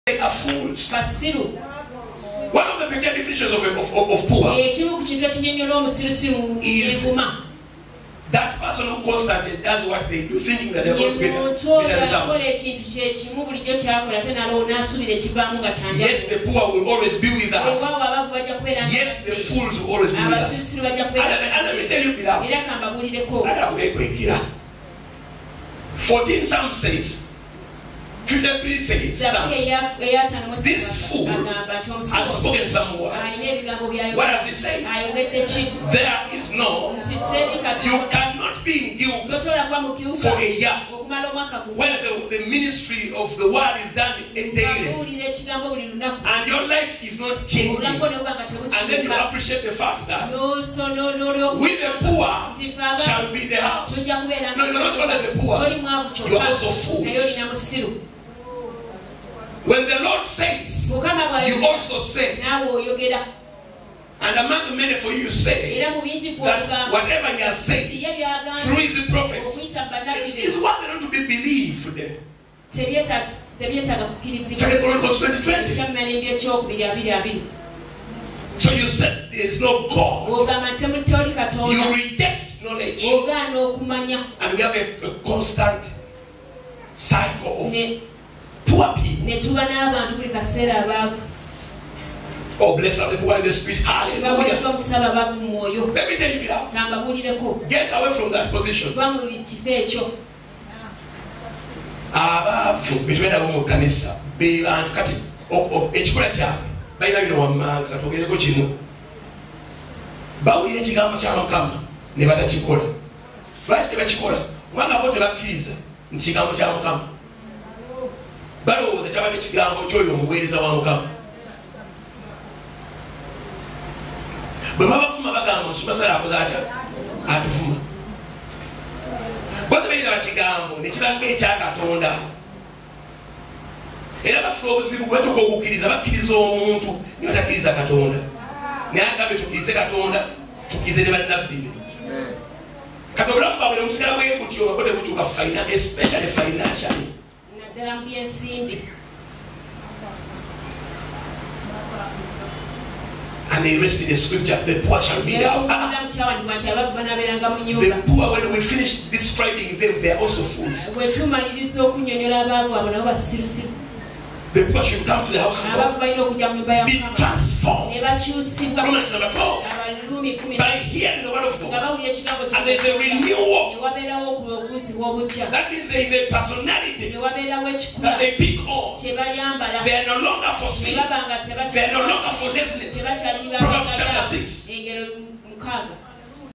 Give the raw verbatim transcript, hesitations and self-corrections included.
They are fools. basiru. One of the major definitions of, of, of, of poor is that person who constantly does what they do, thinking that they're going to get better results. Yes, the poor will always be with us. Yes, the fools will always be with us. And, and let me tell you, beloved, fourteen Psalm says, fifty-three says, Psalms, this fool has spoken some words. What does it say? There is no, you cannot be in guilt for a year, where the, the ministry of the word is done daily, and your life is not changing, and then you appreciate the fact that with the poor shall be the house. No, you're not only the poor, you are also fools. When the Lord says, you also say. And among the many for you say that whatever he has said through his prophets is what not to be believed. Second Chronicles twenty twenty. So you said there is no God. You reject knowledge. And we have a, a constant cycle of poor people. Oh, bless the poor in the spirit. Hallelujah. Let me tell you now. Get away from that position. Abaavu between abo kanisa be bantu kati ekikola kyabwe balina bino wammanga katogereko kimu bawulira ekigambo kya Mukama ne batakikola. Lwaki tebakikola? Kubanga bo tebakkiriza nti kigambo kya Mukama. Balowooza kyabadde ekigambo ky'oyo omuweereza wa Mukama. Bwe babafuma bagamba omusumba akoze atya atufuma. Bwe tebalina bakigambo ne kibanga ekya Katonda. Era bafuna obuzibu bwetooka okukkiriza bakkiriza omuntu ne batakkiriza Katonda. Naye agambe tukkirize Katonda, tukkirize ne bannabbi be. Kati obulamu bwabwe ne busigala bwe butyo nga bwo tebutuuka especially financially. And they rested the scripture, the poor shall be the house. The poor, when we finish describing them, they are also fools. The poor should come to the house of God. Be transformed. Romans number twelve. By hearing the word of God. And there is a renewal. That means there is a personality that they pick on. They are no longer for sin. They are no longer for laziness. Proverbs chapter six.